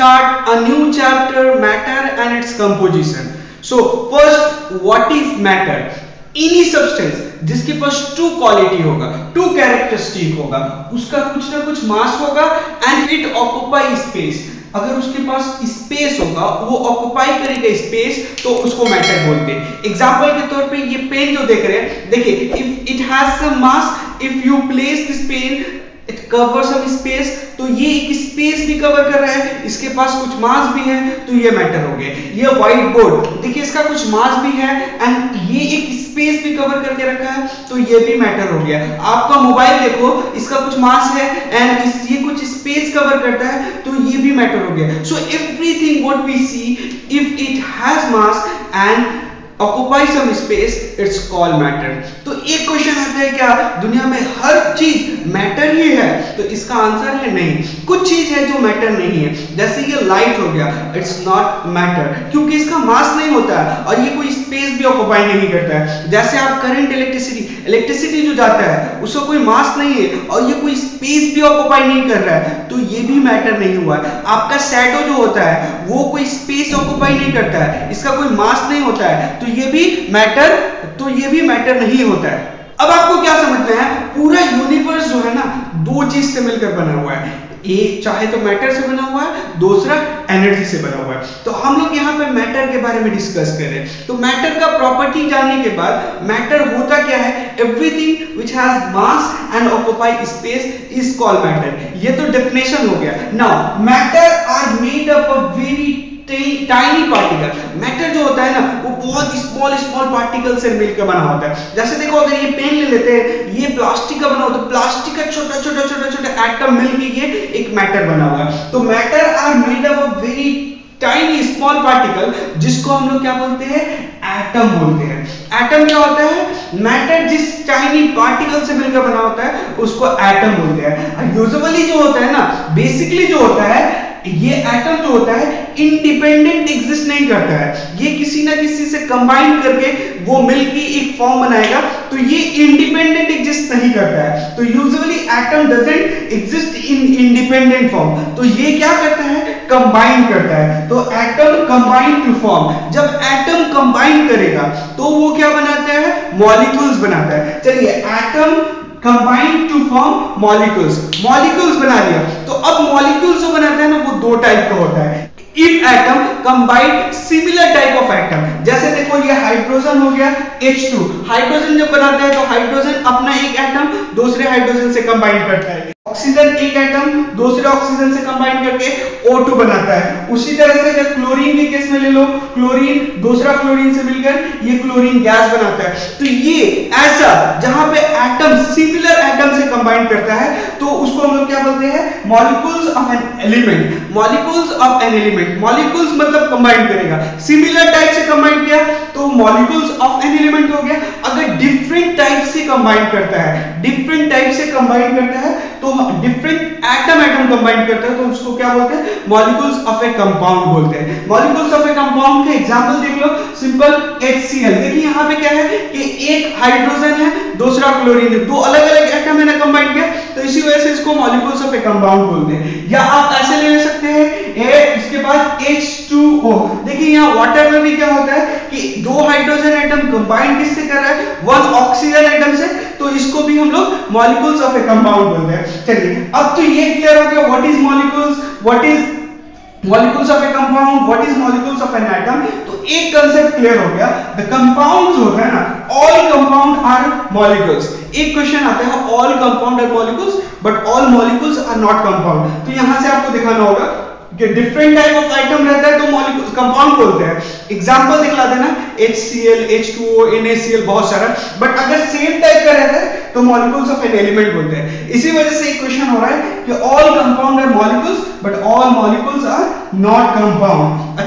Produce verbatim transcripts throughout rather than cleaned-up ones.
start a new chapter, matter and its composition. So first, what is matter? Any substance जिसके पास two quality होगा, two characteristic होगा, उसका कुछ ना कुछ मास होगा एंड इट ऑक्यूपाई स्पेस. अगर उसके पास स्पेस होगा, वो ऑक्यूपाई करेगा स्पेस, तो उसको मैटर बोलते हैं. एग्जांपल के तौर पे ये पेन जो देख रहे हैं, देखिए if it has some mass, if you place this pen it cover some space, तो ये एक स्पेस भी कवर कर रहा है, इसके पास कुछ मास भी है, तो ये मैटर हो गया. ये व्हाइट बोर्ड देखिए, इसका कुछ मास भी है एंड ये एक स्पेस भी कवर करके रखा है, तो ये भी मैटर हो गया. आपका मोबाइल देखो, इसका कुछ मास है एंड इस ये कुछ स्पेस कवर करता है, तो ये भी मैटर हो गया. So everything what we see, if it has mass and occupy some space, it's called matter. तो एक क्वेश्चन आता है, क्या दुनिया में हर चीज मैटर ही है? तो इसका आंसर है नहीं. कुछ चीज है जो मैटर नहीं है, जैसे ये लाइट हो गया, इट्स नॉट मैटर, क्योंकि इसका मास नहीं होता है और ये कोई स्पेस भी ऑक्यूपाई नहीं करता है. जैसे आप करंट, इलेक्ट्रिसिटी इलेक्ट्रिसिटी जो जाता है, उसका कोई मास नहीं है और ये कोई स्पेस भी ऑक्यूपाई नहीं कर रहा है, तो ये भी मैटर नहीं हुआ. आपका शैडो जो होता है, वो कोई स्पेस ऑक्यूपाई नहीं करता है, इसका कोई मास नहीं होता है, तो ये भी मैटर तो ये भी मैटर नहीं होता है. अब आपको क्या समझना है, पूरा यूनिवर्स जो है ना, दो चीज से मिलकर बना हुआ है. एक चाहे तो मैटर से बना हुआ है, दूसरा एनर्जी से बना हुआ है. तो हम लोग यहाँ पे मैटर के बारे में डिस्कस कर रहे हैं. तो मैटर का प्रॉपर्टी जानने के बाद, मैटर होता क्या है, everything which has mass and occupy space is called matter. ये तो डेफिनेशन हो गया. Now matter are made up of very tiny particle. Matter जो होता है ना, वो बहुत स्मॉल स्मॉल पार्टिकल से मिलकर बना होता है. जैसे देखो, अगर ये पेन ले लेते हैं, ये प्लास्टिक का बना होता है, प्लास्टिक का छोटा छोटा छोटा छोटा एटम मिलकर ये एक मैटर बना हुआ है. तो matter are made up of very tiny small particle, जिसको हम लोग क्या बोलते हैं, एटम बोलते हैं. एटम क्या होता है, मैटर जिस टाइनी पार्टिकल से मिलकर बना होता है, उसको एटम बोलते हैं. यूजुअली जो होता है ना, बेसिकली जो होता है, ये एटम जो होता है इंडिपेंडेंट एग्जिस्ट नहीं करता है, ये किसी ना किसी से कंबाइन करके वो मिलके एक फॉर्म बनाएगा, तो ये इंडिपेंडेंट एग्जिस्ट नहीं करता है. तो usually atom doesn't exist in independent form, तो ये क्या करता है, कंबाइन करता है. तो एटम कंबाइन टू फॉर्म. जब एटम कंबाइन करेगा तो वो क्या बनाता है, मॉलिक्यूल्स बनाता है. चलिए, atom combine to form molecules, molecules बना लिया. तो अब मॉलिक्यूल्स जो बनाता है ना, वो दो टाइप का होता है. If atom combine similar type of atom, जैसे देखो ये हाइड्रोजन हो गया एच टू. हाइड्रोजन जब बनाता है तो हाइड्रोजन अपना एक एटम दूसरे हाइड्रोजन से कंबाइन करता है. ऑक्सीजन एक एटम दूसरे ऑक्सीजन से कंबाइन करके ओ टू बनाता है. उसी तरह से अगर क्लोरीन के केस में ले लो, क्लोरीन दूसरा क्लोरीन से मिलकर ये क्लोरीन गैस बनाता है. तो ये ऐसा जहां पे एटम सिमिलर एटम से कंबाइन करता है, तो उसको हम लोग क्या बोलते हैं, molecules of an element. Molecules of an element, molecules मतलब कंबाइन करेगा. सिमिलर टाइप से कंबाइन किया तो मॉलिक्यूल्स ऑफ एन एलिमेंट हो गया. अगर डिफरेंट टाइप से कंबाइन करता है, डिफरेंट टाइप से कंबाइन करता है, तो डिफरेंट एटम एटम कंबाइन करता है, तो उसको क्या बोलते हैं, मॉलिक्यूल्स ऑफ ए कंपाउंड बोलते हैं. मॉलिक्यूल्स ऑफ ए कंपाउंड का एग्जांपल देख लो, सिंपल एच सी एल. देखिए यहाँ पे क्या है कि एक हाइड्रोजन है, दूसरा क्लोरीन है, दो अलग अलग एटम है ना कंबाइन किया, तो इसी वजह से इसको मॉलिक्यूल्स ऑफ ए कंपाउंड बोलते हैं. या आप ऐसे ले सकते हैं, ए इसके बाद एच टू ओ. देखिए यहाँ वाटर में भी क्या होता है कि दो हाइड्रोजन एटम कंबाइन किससे कर रहा है, वन ऑक्सीजन एटम से, तो इसको भी हम लोग मॉलिक्यूल्स ऑफ ए कंपाउंड बोलते हैं. चलिए, अब तो ये क्लियर हो गया what is molecules, what is molecules of a compound, what is molecules of an atom. तो एक कंसेप्ट क्लियर हो गया. द कंपाउंड्स जो है ना, ऑल कंपाउंड आर मॉलिक्यूल्स. एक क्वेश्चन आता है, all compound are molecules but all molecules are not compound. तो यहां से आपको दिखाना होगा कि डिफरेंट टाइप ऑफ आइटम रहता है तो मॉलिक्यूल कंपाउंड बोलते हैं. एग्जांपल दिखला देना, H C L, H two O, N A C L, बहुत सारा. बट अगर सेम टाइप का रहता है तो मॉलिक्यूल्स ऑफ एन एलिमेंट बोलते हैं. इसी वजह से एक क्वेश्चन हो रहा है कि all compound are molecules but all molecules are not compound. अच्छा,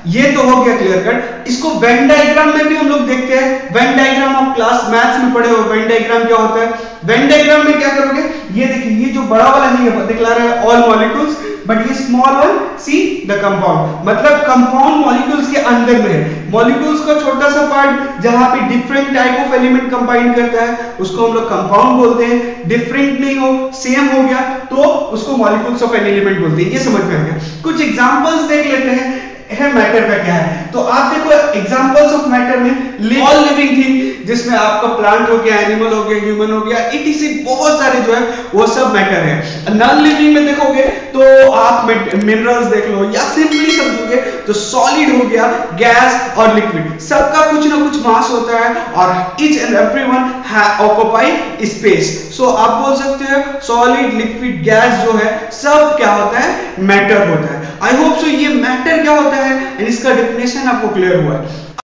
ये तो हो गया क्लियर कट। इसको वेन डायग्राम में भी हम लोग देखते हैं। वेन डायग्राम आप क्लास मैथ्स में पढ़े हो, वेन डायग्राम क्या होता है। वेन डायग्राम में क्या करोगे, ये देखिए ये जो बड़ा वाला नहीं है दिखला रहा है ऑल मॉलिक्यूल्स, बट ये small one see the compound, मतलब कंपाउंड मॉलिक्यूल्स के अंदर में है। मॉलिक्यूल्स का छोटा सा पार्ट जहां पे different type of element combine करता है उसको हम लोग कंपाउंड बोलते हैं। डिफरेंट नहीं हो, सेम हो गया तो उसको मॉलिक्यूल्स ऑफ एन एलिमेंट बोलते हैं। ये समझ में आ गया। कुछ एग्जांपल्स देख लेते हैं है मैटर का क्या है। तो आप देखो एग्जांपल्स ऑफ मैटर में ऑल लिविंग थिंग, जिसमें आपका प्लांट हो गया, एनिमल हो गया, ह्यूमन हो गया, इटीसी बहुत सारे जो है वो सब मैटर है। नॉन लिविंग में देखोगे तो आप मिनरल्स देख लो, या सिंपली समझोगे तो सॉलिड हो गया, गैस और लिक्विड, सबका कुछ ना कुछ मास होता है और each and everyone occupy space. So आप बोल सकते हो सॉलिड, लिक्विड, गैस जो है सब क्या होता है, मैटर होता है। आई होप सो ये मैटर क्या होता है एंड इसका डेफिनेशन आपको क्लियर हुआ है।